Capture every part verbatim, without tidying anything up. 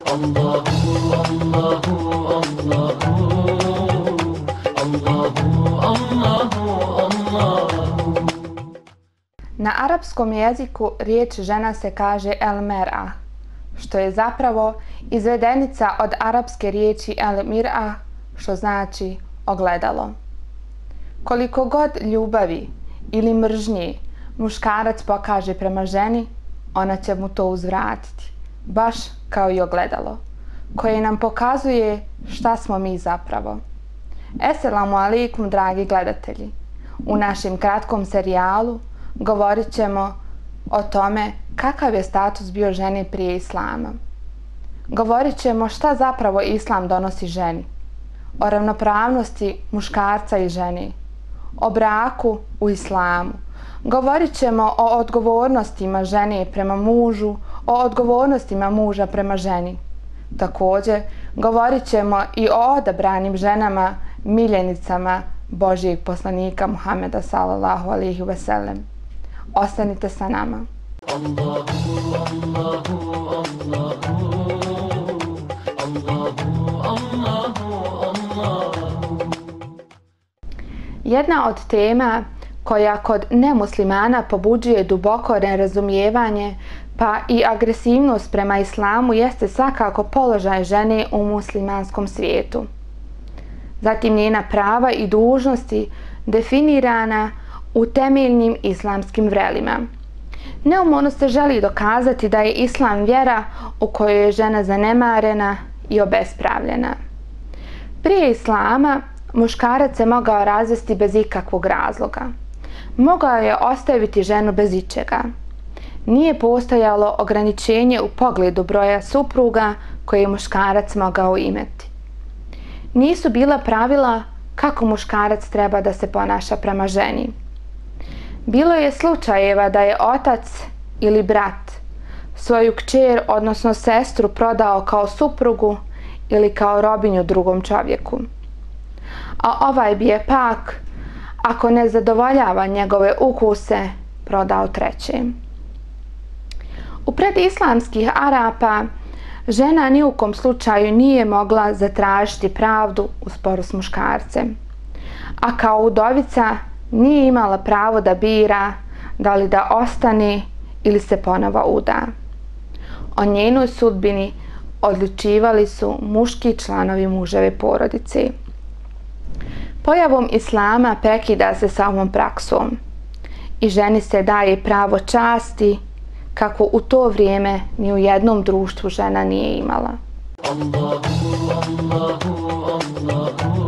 Allahu, Allahu, Allahu, Allahu, Allahu. Na arapskom jeziku riječ žena se kaže el mer'a, što je zapravo izvedenica od arapske riječi el mir'a, što znači ogledalo. Koliko god ljubavi ili mržnje muškarac pokaže prema ženi, ona će mu to uzvratiti, baš kao i ogledalo, koje nam pokazuje šta smo mi zapravo. Esselamu alaikum, dragi gledatelji. U našem kratkom serijalu govorit ćemo o tome kakav je status bio žene prije Islama. Govorit ćemo šta zapravo Islam donosi ženi, o ravnopravnosti muškarca i žene, o braku u Islamu. Govorit ćemo o odgovornostima žene prema mužu, o odgovornostima muža prema ženi. Također, govorit ćemo i o odabranim ženama, miljenicama Božijeg poslanika Muhameda sallallahu alejhi ve sellem. Ostanite sa nama. Allahu, Allahu, Allahu, Allahu, Allahu. Jedna od tema koja kod nemuslimana pobuđuje duboko nerazumijevanje pa i agresivnost prema islamu jeste svakako položaj žene u muslimanskom svijetu. Zatim njena prava i dužnosti definirana u temeljnim islamskim vrelima. Neumorno se želi dokazati da je islam vjera u kojoj je žena zanemarena i obespravljena. Prije islama muškarac se mogao razvesti bez ikakvog razloga. Mogao je ostaviti ženu bez ičega. Nije postojalo ograničenje u pogledu broja supruga koje je muškarac mogao imati. Nisu bila pravila kako muškarac treba da se ponaša prema ženi. Bilo je slučajeva da je otac ili brat svoju kćer, odnosno sestru, prodao kao suprugu ili kao robinju drugom čovjeku. A ovaj bi je pak, ako ne zadovoljava njegove ukuse, prodao trećem. U predislamskih Arapa žena ni u kom slučaju nije mogla zatražiti pravdu u sporu s muškarcem, a kao udovica nije imala pravo da bira da li da ostane ili se ponovo uda. O njenoj sudbini odlučivali su muški članovi muževe porodice. Pojavom islama prekida se sa ovom praksom i ženi se daje pravo časti kako u to vrijeme ni u jednom društvu žena nije imala. Allahu, Allahu, Allahu,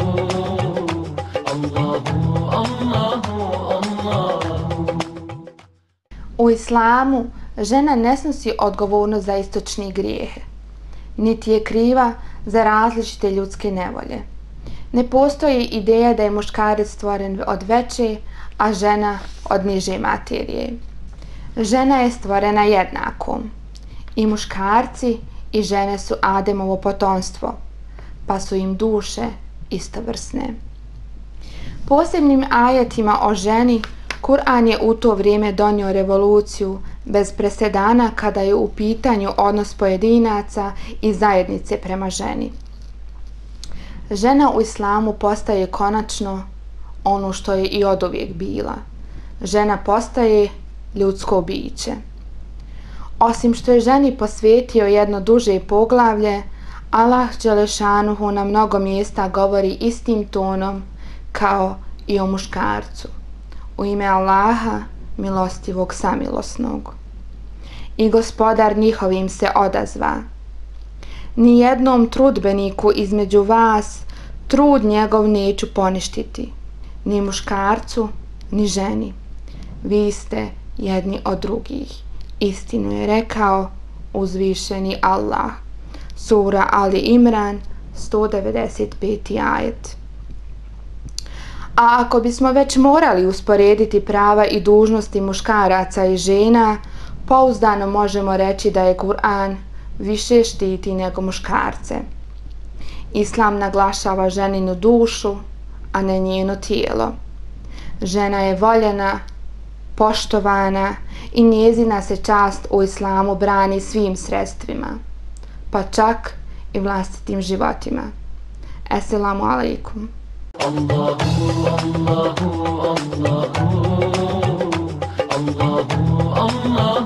Allahu, Allahu, Allahu. U islamu žena ne snosi odgovornost za istočni grijehe, niti je kriva za različite ljudske nevolje. Ne postoji ideja da je muškarac stvoren od veće, a žena od niže materije. Žena je stvorena jednako. I muškarci i žene su Ademovo potomstvo, pa su im duše istovrsne. Posebnim ajetima o ženi Kur'an je u to vrijeme donio revoluciju bez presedana kada je u pitanju odnos pojedinaca i zajednice prema ženi. Žena u islamu postaje konačno ono što je i oduvijek bila. Žena postaje ljudsko biće. Osim što je ženi posvetio jedno duže poglavlje, Allah dželešanuhu na mnogo mjesta govori istim tonom kao i o muškarcu. U ime Allaha, milostivog samilosnog. I gospodar njihovim se odazva. Nijednom trudbeniku između vas trud njegov neću poništiti, ni muškarcu, ni ženi. Vi ste jedni od drugih. Istinu je rekao uzvišeni Allah. Sura Ali Imran, sto devedeset peti ajet. A ako bismo već morali usporediti prava i dužnosti muškaraca i žena, pouzdano možemo reći da je Kur'an više štiti nego muškarce. Islam naglašava ženinu dušu, a ne njeno tijelo. Žena je voljena, poštovana i njezina se čast u islamu brani svim sredstvima. pa čak i vlastitim životima. Esselamu alaikum. Allahu, Allahu, Allahu, Allahu, Allahu.